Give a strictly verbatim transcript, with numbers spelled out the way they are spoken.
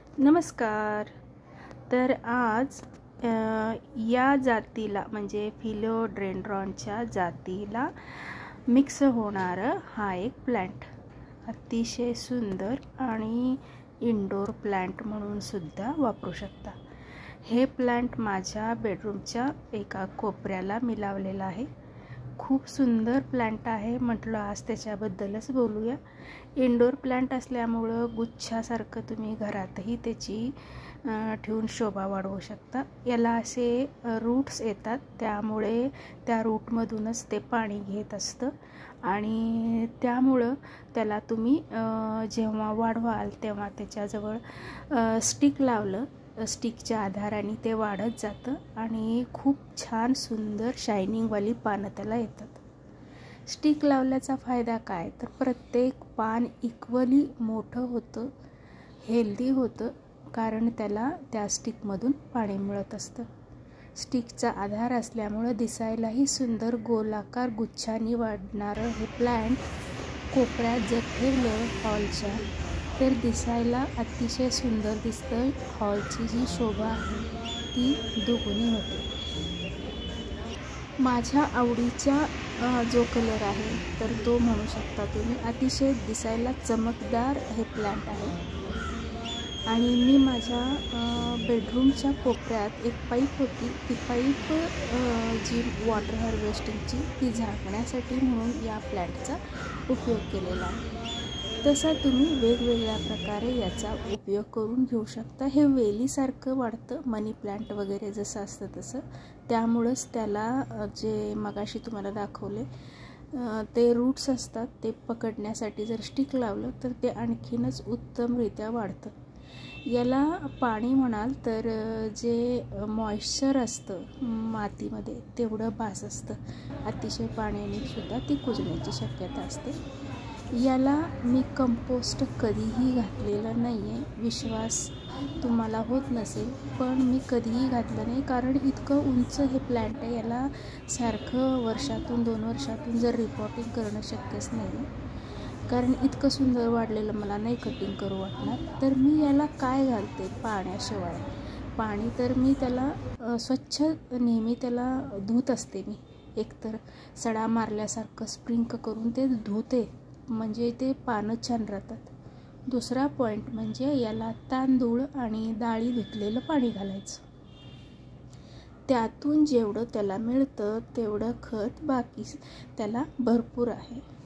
नमस्कार. तर आज या जातीला म्हणजे फिलोडेंड्रॉनच्या जातीला मिक्स होणारा हा एक प्लांट अतिशय सुंदर आणि इंडोर प्लांट म्हणून सुद्धा वापरू शकता. हे प्लांट माझ्या बेडरूमच्या एका कोपऱ्याला मी लावलेला आहे. खूप सुंदर प्लांट आहे. म्हटलं आज त्याच्याबद्दलच बोलूया. इंडोर प्लांट असल्यामुळं गुच्छासारखं तुम्ही घरातही त्याची ठेवून शोभा वाढवू शकता. याला असे रूट्स येतात, त्यामुळे त्या रूटमधूनच ते पाणी घेत असतं आणि त्यामुळं त्याला तुम्ही जेव्हा वाढवाल तेव्हा त्याच्याजवळ स्टिक लावलं, स्टिकच्या आधाराने ते वाढत जातं आणि खूप छान सुंदर शायनिंगवाली पानं त्याला येतात. स्टिक लावल्याचा फायदा काय, तर प्रत्येक पान इक्वली मोठं होतं, हेल्दी होतं, कारण त्याला त्या स्टिकमधून पाणी मिळत असतं. स्टिकचा आधार असल्यामुळं दिसायलाही सुंदर गोलाकार गुच्छांनी वाढणारं हे प्लांट कोपऱ्यात जर ठेवलं हॉलच्या तर दिसायला अतिशय सुंदर दिसतं. हॉलची जी शोभा आहे ती दुगुणी होते. माझ्या आवडीचा जो कलर आहे तर तो म्हणू शकता तुम्ही. अतिशय दिसायला चमकदार हे प्लांट आहे आणि मी माझ्या बेडरूमच्या कोपऱ्यात एक पाईप होती, ती पाईप जी वॉटर हार्वेस्टिंगची ती झाकण्यासाठी म्हणून या प्लांटचा उपयोग केलेला आहे. तसा तुम्ही वेगवेगळ्या प्रकारे याचा उपयोग करून घेऊ शकता. हे वेलीसारखं वाढतं, मनी प्लांट वगैरे जसं असतं तसं. त्यामुळंच त्याला जे मगाशी तुम्हाला दाखवले ते रूट्स असतात, ते पकडण्यासाठी जर स्टिक लावलं तर ते आणखीनच उत्तमरित्या वाढतं. याला पाणी म्हणाल तर जे मॉइश्चर असतं मातीमध्ये तेवढं बास असतं. अतिशय पाण्याने सुद्धा ती कुजण्याची शक्यता असते. याला मी कंपोस्ट कधीही घातलेलं नाही आहे. विश्वास तुम्हाला होत नसेल, पण मी कधीही घातलं नाही, कारण इतकं उंच हे प्लांट आहे. याला सारखं वर्षातून दोन वर्षातून जर रिपॉटिंग करणं शक्यच नाही आहे, कारण इतकं सुंदर वाढलेलं मला नाही कटिंग करू वाटणार. तर मी याला काय घालते पाण्याशिवाय, पाणी तर मी त्याला स्वच्छ नेहमी त्याला धुत असते. मी एकतर सडा मारल्यासारखं स्प्रिंक करून ते धुते, म्हणजे ते पानं छान राहतात. दुसरा पॉईंट म्हणजे याला तांदूळ आणि डाळी धुतलेलं पाणी घालायचं. त्यातून जेवढं त्याला मिळतं तेवढं खत बाकी त्याला भरपूर आहे.